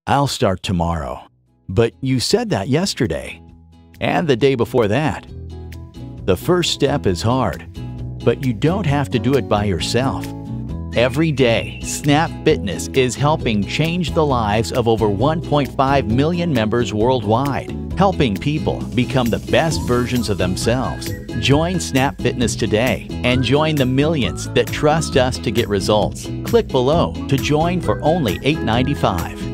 "I'll start tomorrow." "But you said that yesterday." "And the day before that." The first step is hard, but you don't have to do it by yourself. Every day, Snap Fitness is helping change the lives of over 1.5 million members worldwide, helping people become the best versions of themselves. Join Snap Fitness today and join the millions that trust us to get results. Click below to join for only $8.95.